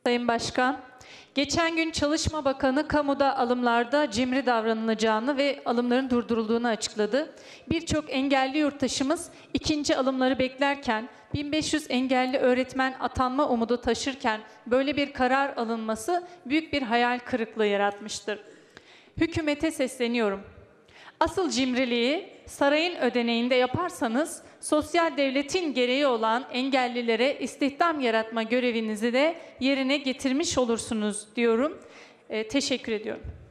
Sayın Başkan, geçen gün Çalışma Bakanı kamuda alımlarda cimri davranılacağını ve alımların durdurulduğunu açıkladı. Birçok engelli yurttaşımız ikinci alımları beklerken 1500 engelli öğretmen atanma umudu taşırken böyle bir karar alınması büyük bir hayal kırıklığı yaratmıştır. Hükümete sesleniyorum. Asıl cimriliği sarayın ödeneğinde yaparsanız sosyal devletin gereği olan engellilere istihdam yaratma görevinizi de yerine getirmiş olursunuz diyorum. Teşekkür ediyorum.